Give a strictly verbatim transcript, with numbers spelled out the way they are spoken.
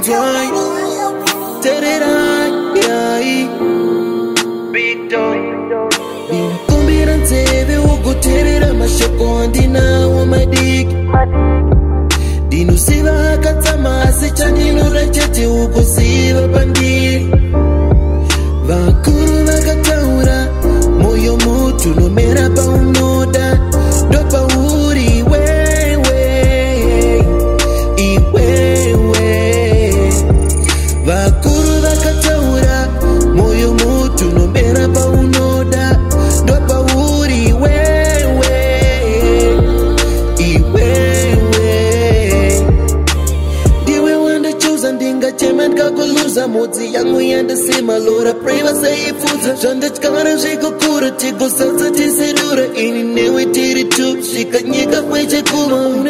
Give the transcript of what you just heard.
think twice. Tell it I, yeah. Big dog. Kumbira nzeve ugoterera mashoko andinawo madiki. Dinusiva hakatsama asi chandinora chete ukuziva pandiri. Vakuru vakataura moyo mutu nomera paunoda ndopa uri wewe iwewe. Vakuru vakataura moyo mutu nomera paunoda ndopa uri wewe iwewe. Ndiwe wanda choose ndinga chema ndikakuluza modzi yangu yandasema lora preva saifuza zvandachikara zvikokura tigosatsa tiserura ini newe tiri tu zvikanyika kwechekuma